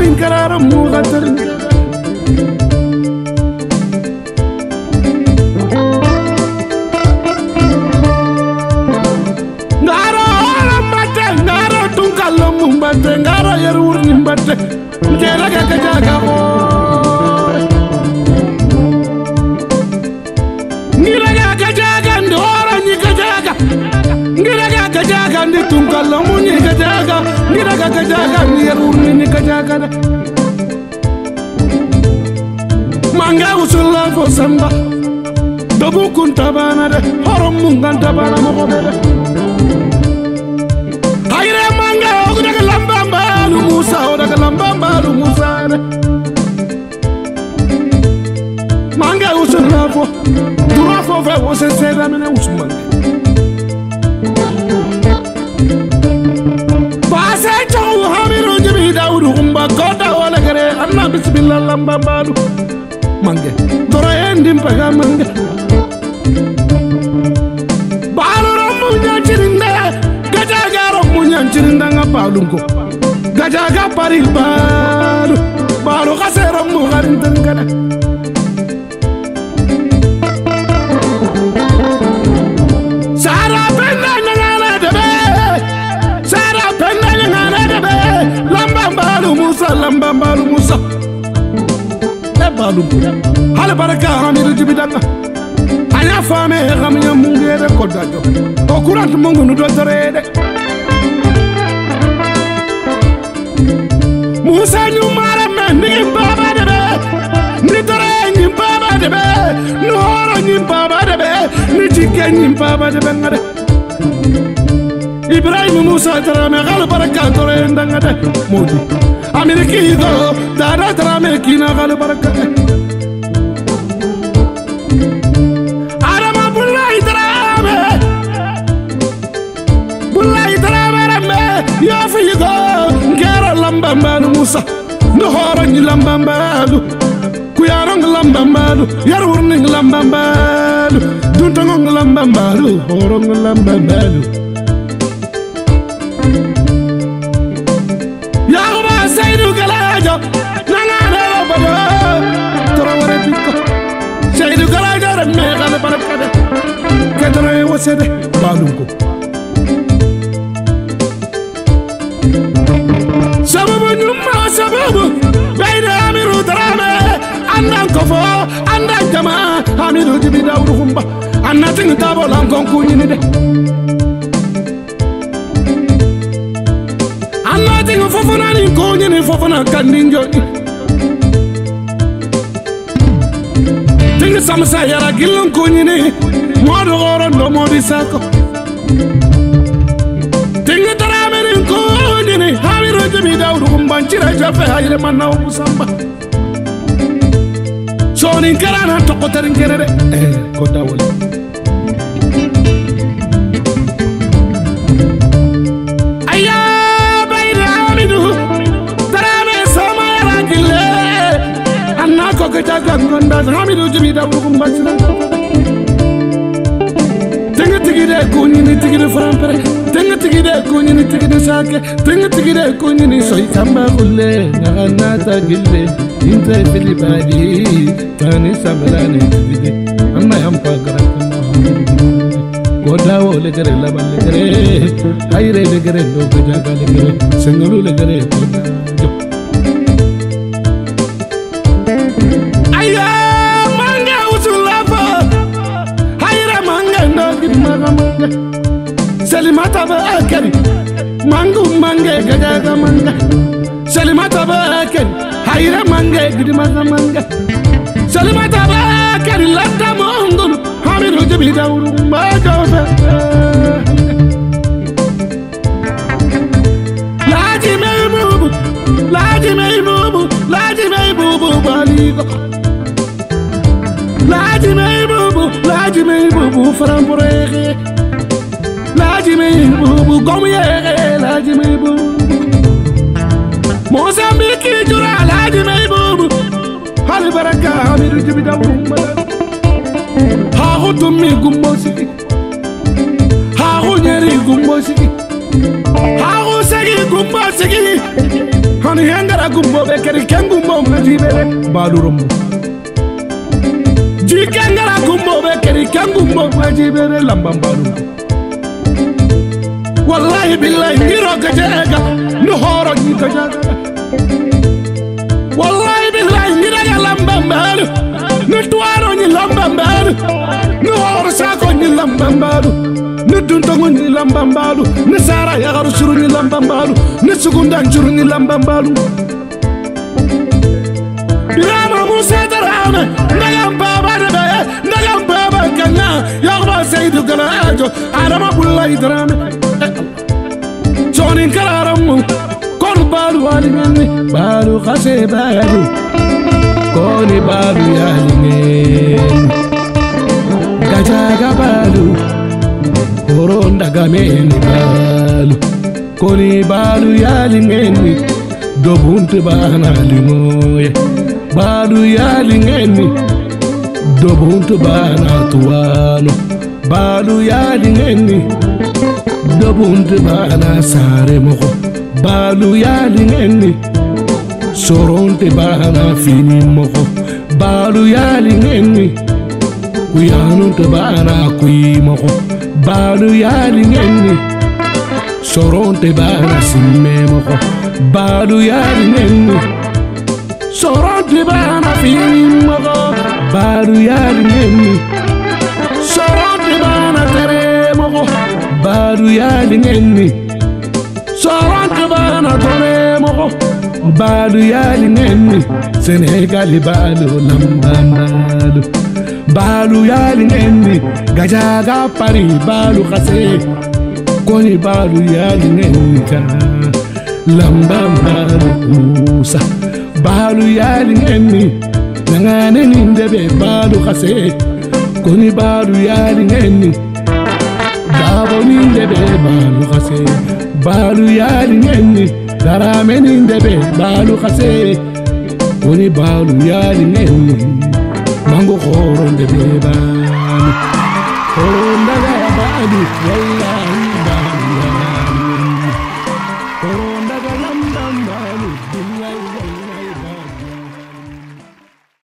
sonin karara mu gatar ngaro ramate ngaro tungkalo mumbate ngaro yerur nimbate kera jaga o ngira jaga ndora nyika jaga ngira jaga ndi tungkalo munyika jaga ngira jaga yerur nyika jaga manga usula fo samba dobu kuntabana de horom mungantabana mo bebe hayre manga odaga lambamba lu musa odaga lambamba lu musa manga usula fo dura fo fe o se seda mena usman base to hamiru jibi daudu umba kota wala gare anna bismillah lambamba lu mange dora endim paga mange balu romu nyanchirinda gajaga romu nyanchirinda ngapalungo gajaga paril balu kase romu garintangada sara penda nyangana debe lambambalu musa balum hal baraka hamiru jibidanga anya fame gamnya mungere kodajo o kurant mungu nu do torede musa nyumara men ni baba debe ni tore ni baba debe no horo ni baba debe ni jike ni baba debe ngade ibrahim musa tarame hal baraka tore ndanga de modi ameriki do dada tarame kina hal baraka ya figo ngero lambambalu musa no horangi lambambalu kuyarong lambambalu yarurning lambambalu duntong lambambalu horong lambambalu ya ba saidu galajo nangana bado traware dikko saidu galajo me gala barakade kedre wasede balunko sababu nyumma sababu bayna amiru drame andan kofo andan jama amiru jibi dawru khumba annatin tabo lankon kunyini de annatin fofona ni kunyini fofona kandinjo tinga samsa yara gilon kunyini modo goro no modi sako tinga drame ni kunyini amiru jibi dawru khumba chira jafe hayre manna musamba sonin karana tokotarin kerere ko dawol ayya bayna amidu tarame sama ragile anna ko gajaga gonda amidu jibi dawru khumba chira tenga tigide kunyini tigide frampere tenga tigide kunyini tigide sake tenga tigide kunyini soy kamba kulle nagana tagille inta fili badi tani sabrani tigide amma yam pagara goda wole gare labal gare hayre le gare do gajaga le gare sengulu le gare do ayya manga usulafa hayra manga ndo gidmaga manga salimata ba akari mangu mange gajaga manga salimata ba akari hayra manga gidmaga manga salimata ba akari latta mongulu hamiru jibi dawru ma jofe laji mei bubu baligo laji mei bubu frampurege laji mei bubu gomye laji mei bubu Mozambique jura laji mei bubu hal baraka hamiru jibi dawru ma ha hutumi gumbosiki ha hunyeri gumbosiki ha husegi gumbosiki ha Koni hangara gumbo be kari kangumbo majibere balu rombo jikangara gumbo be kari kangumbo majibere lambam balu wallahi billahi ngiro gajaga no horo ni gajaga wallahi billahi ngira lambam balu no tuaro ni lambam balu no horo sako ni lambam balu ne duntongo ni lambambalu ne sara ya garu suru ni lambambalu ne sugunda njuru ni lambambalu Birama Musa darama ndagam baba daga ndagam baba kana ya ba sayyidu galajo arama bullai darama jonin kararam kon balu walimni balu khase balu koni balu yalimen gajaga balu Koronda gameni balu Koni balu yalingeni Dobunte bana limoye Balu yalingeni Dobunte bana tuwano Balu yalingeni Dobunte bana sare moko Balu yalingeni Soronte bana fini moko Balu yalingeni Kuyanunte bana kui moko Balu yalingeni Soronte bana simme moko Balu yalingeni Soronte bana fini moko Balu yalingeni Soronte bana tere moko Balu yalingeni Soronte bana tore moko Balu yalingeni Senegali balu lambambalu Balu yalingeni gajaga pari balu khase koni balu yalingeni ka lambambalu usa balu yalingeni nangane nindebe balu khase koni balu yalingeni dabo nindebe balu khase balu yalingeni darame nindebe balu khase koni balu yalingeni Mango koronde bebani koronda gaya badi wallahi